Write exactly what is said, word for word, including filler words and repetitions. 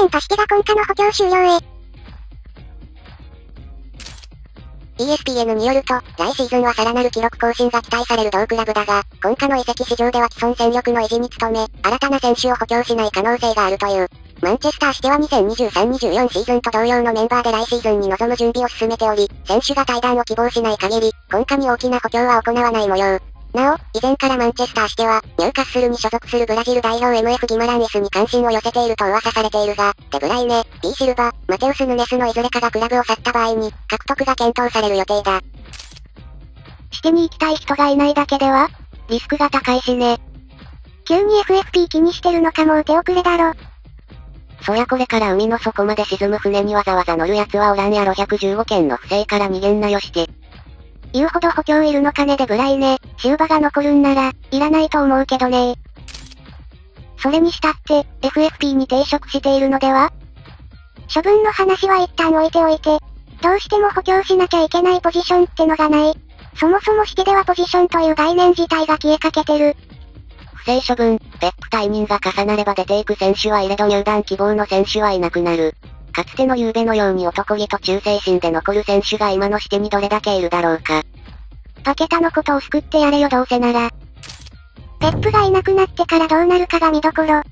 年としてが今夏の補強終了へ。 イーエスピーエヌ によると、来シーズンはさらなる記録更新が期待される同クラブだが、今夏の移籍市場では既存戦力の維持に努め、新たな選手を補強しない可能性があるという。マンチェスターしてはにせんにじゅうさん にじゅうよんシーズンと同様のメンバーで来シーズンに臨む準備を進めており、選手が退団を希望しない限り、今夏に大きな補強は行わない模様。なお、以前からマンチェスターしては、ニューカッスルに所属するブラジル代表 エムエフ ギマランイスに関心を寄せていると噂されているが、デブライネ、P シルバ、マテウス・ヌネスのいずれかがクラブを去った場合に、獲得が検討される予定だ。 してに行きたい人がいないだけではリスクが高いしね。 急に エフエフピー 気にしてるのかもう手遅れだろ。 そりゃこれから海の底まで沈む船にわざわざ乗る奴はおらんやろ。ひゃくじゅうごけんの不正から逃げんなよして。 言うほど補強いるのかね。でブライネ、シウバが残るんなら、いらないと思うけどね。それにしたって、エフエフピー に抵触しているのでは？処分の話は一旦置いておいて、どうしても補強しなきゃいけないポジションってのがない。そもそもしてではポジションという概念自体が消えかけてる。 不正処分、ペップ退任が重なれば出ていく選手は入れど入団希望の選手はいなくなる。かつての夕べのように男気と忠誠心で残る選手が今のしてにどれだけいるだろうか。 パケタのことを救ってやれよどうせなら。ペップがいなくなってからどうなるかが見どころ。